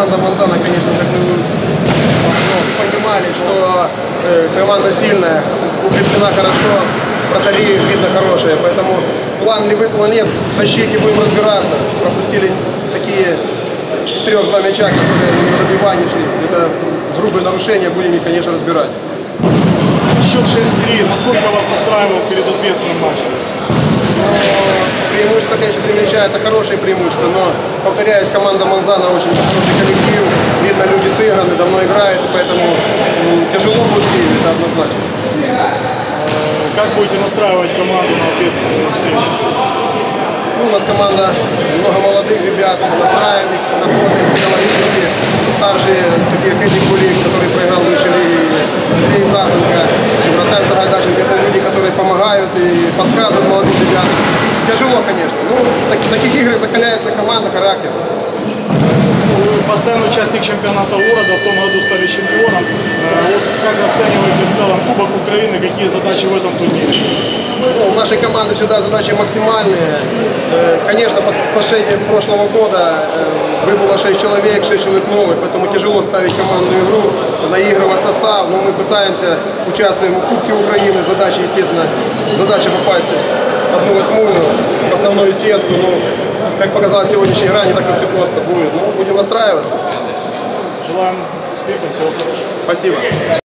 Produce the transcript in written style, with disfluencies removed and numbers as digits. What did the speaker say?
команда Монзана, конечно, как мы понимали, что команда сильная, укреплена хорошо, вратари видно хорошие, поэтому план ли выполнен, нет, в защите будем разбираться. Пропустили такие с 3-2 мяча, которые на добивании шли. Это грубые нарушения, будем их, конечно, разбирать. Счет 6-3. Насколько вас устраивал перед ответным матчем? Преимущество, конечно, 3 мяча – это хорошее преимущество, но, повторяюсь, команда Монзана очень хороший коллектив, видно, люди сыграны, давно играют, поэтому тяжело будет, это однозначно. Как будете настраивать команду на ответную встречу? Ну, у нас команда, много молодых ребят, настраиваем их, работаем психологически, старшие, такие Кэдди Кулик, который проиграл в высшей лиге, Андрей Засенко, вратарь Сагайдаченко, это люди, которые помогают и подсказывают молодым ребятам. Тяжело, конечно, но в таких играх закаляется команда, характер. Вы постоянный участник чемпионата города, в том году стали чемпионом. Вот как расцениваете в целом Кубок Украины, какие задачи в этом турнире? Ну, у нашей команды всегда задачи максимальные. Конечно, по прошедшему прошлого года выбыло 6 человек новых, поэтому тяжело ставить командную игру, наигрывать состав, но мы пытаемся, участвуем в Кубке Украины, задача, естественно, попасть в 1/8 в основную сетку, но, как показала сегодняшняя игра, не так все просто будет, но будем настраиваться. Желаем успехов, всего хорошего. Спасибо.